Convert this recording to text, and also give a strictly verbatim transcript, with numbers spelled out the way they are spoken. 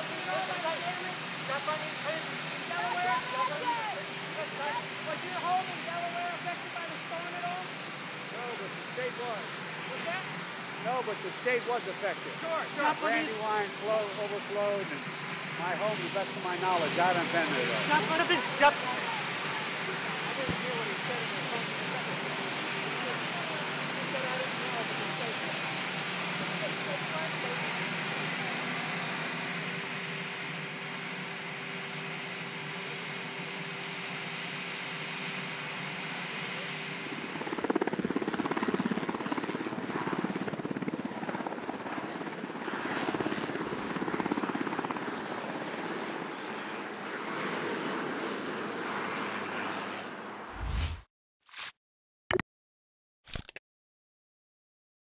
Was your home in Delaware affected by the storm at all? No, but the state was. What's that? No, but the state was affected. Sure, sure. Brandywine flow, overflowed, and my home, to the best of my knowledge, got unvented. Stop,